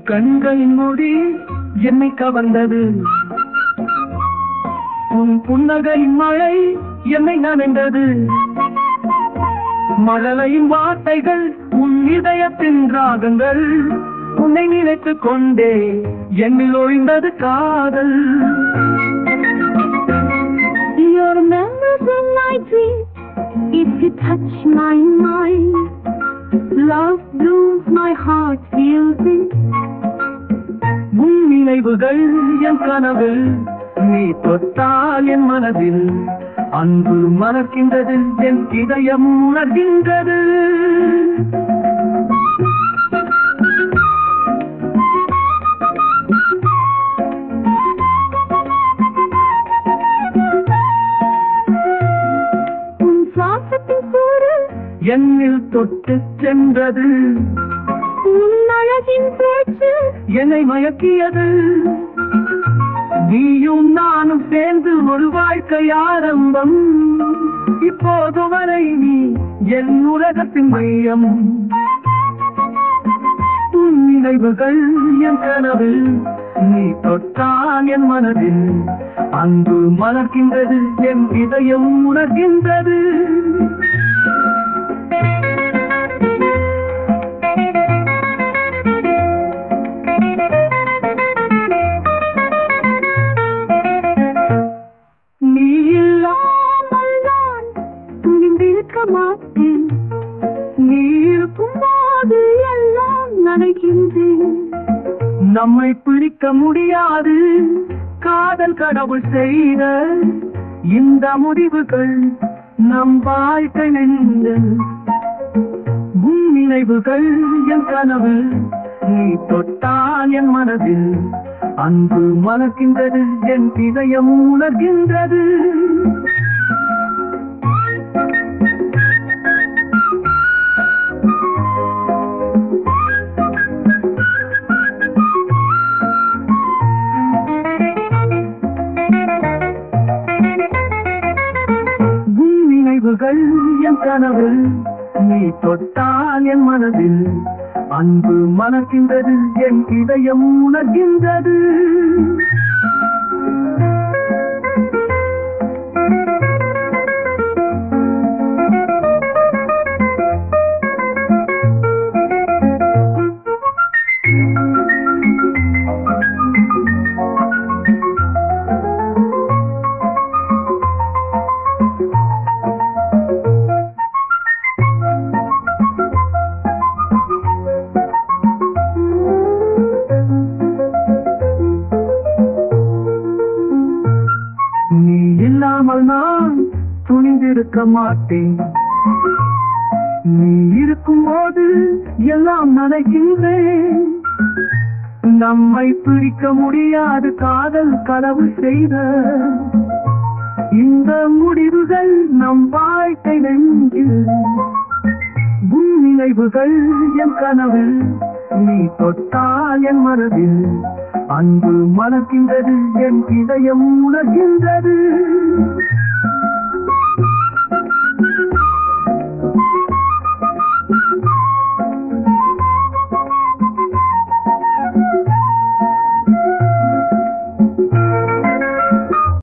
கண்களின் மொழி என்னை கவர்ந்தது, உன் புன்னகையின் மழை என்னை நனைந்தது. மழலையின் வார்த்தைகள் உன் இதயத்தின் ராகங்கள், உன்னை நினைத்துக் கொண்டே என்னில் ஒழிந்தது காதல். Your memories in my dreams, if you touch my mind, love blooms, my heart feels it. உன் நினைவுகள் என் கனவில், நீ தொட்டால் என் மனதில் அன்பு மலர்கின்றது, என் இதயம் உணர்கின்றது. உன் சுவாசத்தின் கூறு என்னில் தொட்டு சென்றது, உன் அழகின் பேச்சு என்னை மயக்கியது. நீயும் நானும் சேர்ந்து ஒரு வாழ்க்கை ஆரம்பம், இப்போது வரை நீ என் உலகத்தின் மையம். உன் நினைவுகள் என் கனவில், நீ தொட்டால் என் மனதில் அன்பு மலர்கின்றது, என் இதயம் உணர்கின்றது. நீ இல்லாமல் நான் துணிந்திருக்க மாட்டேன், நீ இருக்கும்போது எல்லாம் நினைக்கின்றேன். நம்மை பிடிக்க முடியாது, காதல் கடவுள் செய்த இந்த முடிவுகள் நம் வாழ்க்கை நின்று. உன் நினைவுகள் என் கனவு, நீ தொட்டால் என் மனதில் அன்பு மலர்கின்றது, என் இதயம் உணர்கின்றது. உன் நினைவுகள் என் கனவு, நீ தொட்டால் என் மனதில் அன்பு மலர்கின்றது, என் இதயம் உணர்கின்றது. நீ இல்லாமல் நான் துணிந்திருக்க மாட்டேன், நீ இருக்கும்போது எல்லாம் நினைக்கின்றேன். நம்மை பிரிக்க முடியாது, காதல் கடவுள் செய்த இந்த முடிவுகள் நம் வாழ்க்கை நெஞ்சில். உன் நினைவுகள் என் கனவு, நீ தொட்டால் என் மனதில் அன்பு மலர்கின்றது, என் இதயம் உணர்கின்றது.